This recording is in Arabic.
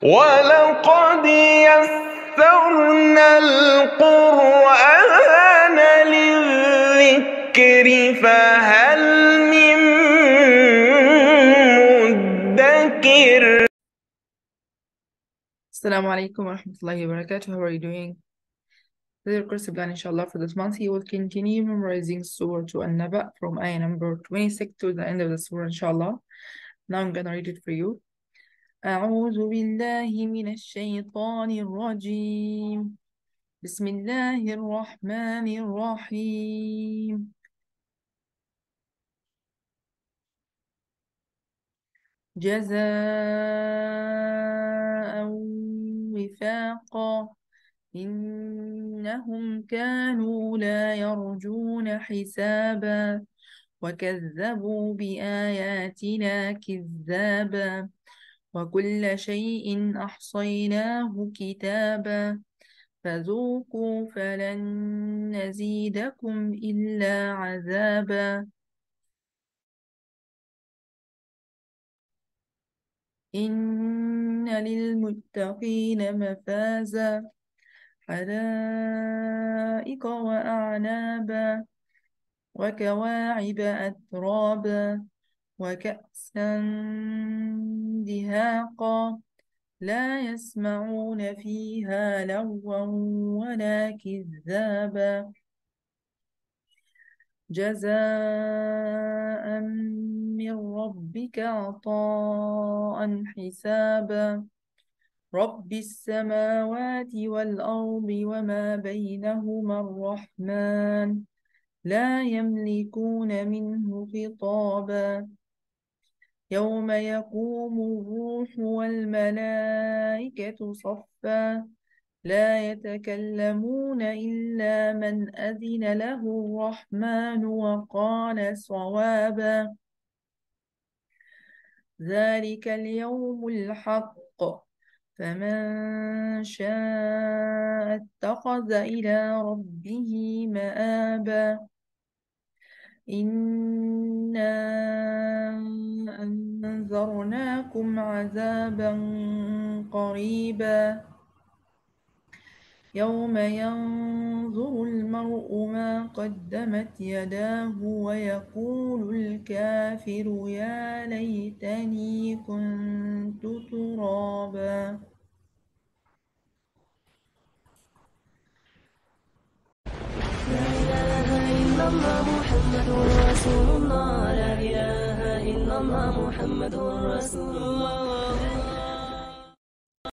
ولقد يسرنا القرآن للذكر فهل من مدكر. Assalamu alaikum wa rahmatullahi wa barakatuh. How are you doing? This is your course plan, inshallah. For this month, you will continue memorizing Surah to An-Naba from ayah number 26 to the end of the surah, inshallah. Now I'm gonna read it for you. أعوذ بالله من الشيطان الرجيم. بسم الله الرحمن الرحيم. جزاء وفاقا إنهم كانوا لا يرجون حسابا وكذبوا بآياتنا كذابا وكل شيء أحصيناه كتابا فذوقوا فلن نزيدكم إلا عذابا إن للمتقين مفازا حدائق وأعنابا وكواعب أترابا وكأسا دهاقا لا يسمعون فيها لغوا ولا كذابا جزاء من ربك عطاء حسابا رب السماوات والأرض وما بينهما الرحمن لا يملكون منه خطابا يوم يقوم الروح والملائكة صفا لا يتكلمون إلا من أذن له الرحمن وقال صوابا ذلك اليوم الحق فمن شاء اتخذ إلى ربه مآبا إنا أنذرناكم عذابا قريبا يوم ينظر المرء ما قدمت يداه ويقول الكافر يا ليتني كنت ترابا. لا إله إلا الله محمد رسول الله لا إله إلا الله محمد رسول الله